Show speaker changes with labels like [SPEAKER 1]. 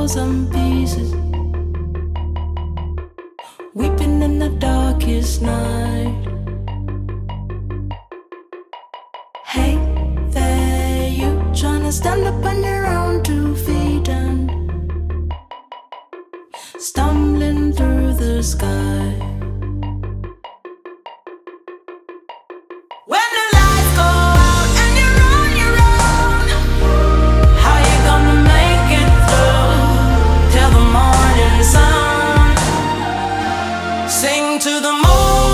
[SPEAKER 1] thousand pieces, weeping in the darkest night. Hey there, you tryna stand up on your own 2 feet and stumbling through the sky. When the lights go out and you're on your own, how you gonna make it through till the morning sun? Sing to the moon.